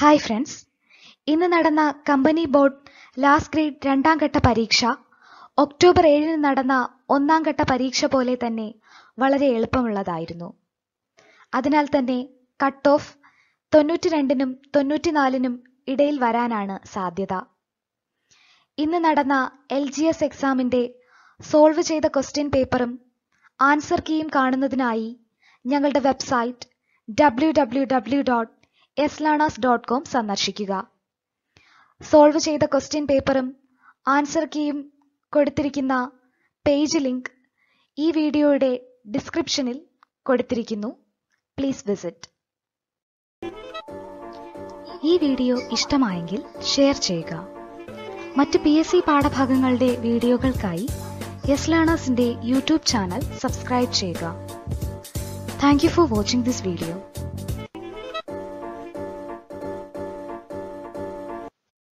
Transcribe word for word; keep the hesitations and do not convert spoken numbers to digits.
Hi friends, ഇന്ന് നടന്ന company board last grade രണ്ടാം ഘട്ട പരീക്ഷ ഒക്ടോബർ ഏഴിന് നടന്ന ഒന്നാം ഘട്ട പരീക്ഷ പോലെ തന്നെ വളരെ എളുപ്പമുള്ളതായിരുന്നു. അതിനാൽ തന്നെ കട്ട് ഓഫ് തൊണ്ണൂറ്റി രണ്ടിനും തൊണ്ണൂറ്റിനാലിനും ഇടയിൽ വരാനാണ് സാധ്യത. ഇന്ന് നടന്ന എൽ ജി എസ് എക്സാമിന്റെ സോൾവ് ചെയ്ത ക്വസ്റ്റ്യൻ പേപ്പറും ആൻസർ കീയും കാണുന്നതിനായി ഞങ്ങളുടെ website W W W dot S learners dot com സന്ദർശിക്കുക. സോൾവ് ചെയ്ത ക്വസ്റ്റ്യൻ പേപ്പറും ആൻസർ കീയും കൊടുത്തിരിക്കുന്ന പേജ് ലിങ്ക് ഈ വീഡിയോയുടെ ഡിസ്ക്രിപ്ഷനിൽ കൊടുത്തിരിക്കുന്നു. Please visit. ഈ വീഡിയോ ഇഷ്ടമായെങ്കിൽ ഷെയർ ചെയ്യുക. മറ്റ് പി എസ് സി പാഠഭാഗങ്ങളുടെ വീഡിയോകൾക്കായി യെസ് ലേണേഴ്സിന്റെ യൂട്യൂബ് ചാനൽ സബ്സ്ക്രൈബ് ചെയ്യുക. Thank you for watching this video.